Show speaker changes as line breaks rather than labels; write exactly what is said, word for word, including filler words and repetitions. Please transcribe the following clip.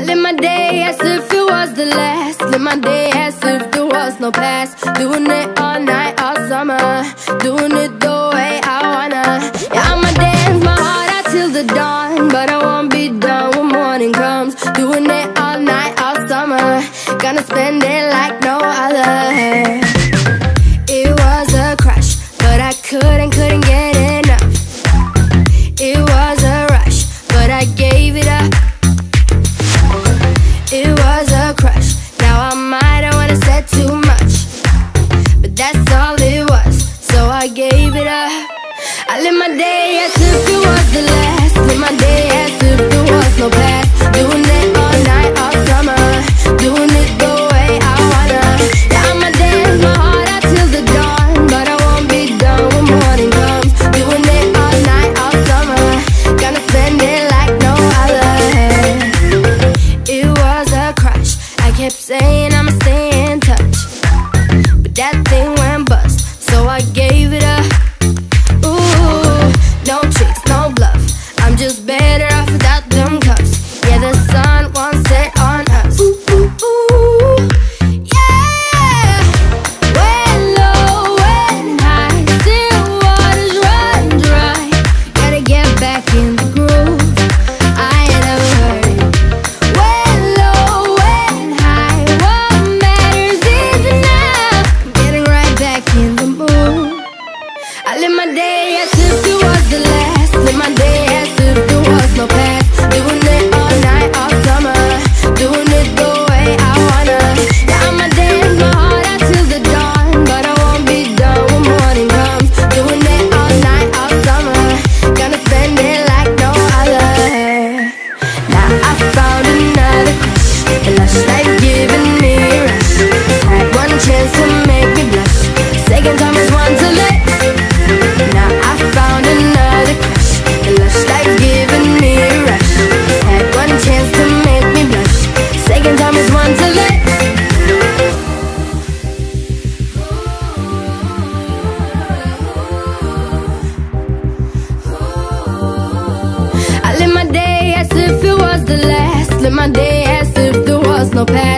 live my day as if it was the last. Live my day as if there was no past. Doing it all night, all summer. Doing it the way I wanna. Yeah, I'ma dance my heart out till the dawn, but I won't be done when morning comes. Doing it all night, all summer. Gonna spend it like no other. It was a crush, but I couldn't, couldn't get enough. It was a rush, but I gave it up. It was a crush, now I might have wanna said too much, but that's all it was, so I gave it up. I live my day as if it was the last. Live my day as if there was no past. Doing it all night, all summer. Doing it the way I wanna. Yeah, I'ma dance my heart out till the dawn, but I won't be done when morning comes. Doing it all night, all summer. Gonna spend it like no other. It was a crush, I kept saying I'ma stay in touch, but that thing went bust, so I gave it up. Ooh, no tricks, no bluff, I'm just better off without them cups. Yeah, the sun won't set on us. Ooh, ooh, ooh, yeah. When low, when high, still waters run dry. Gotta get back in the groove, I ain't never heard it. When low, when high, what matters is now. Getting right back in the mood. I live my day as if it was the last. Live my day as if there was no past. Doing it all night, all summer. Doing it the way I wanna. Yeah, I'ma dance my heart out till the dawn, but I won't be done when morning comes. Doing it all night, all summer. Gonna spend it like no other. Now I found another crush, a lush life giving me a rush. Had one chance to make me blush, second time is one to let. Now I found another crush, a lush life giving me a rush. Had one chance to make me blush, second time is one to let. I live my day as if it was the last. Live my day as if there was no past.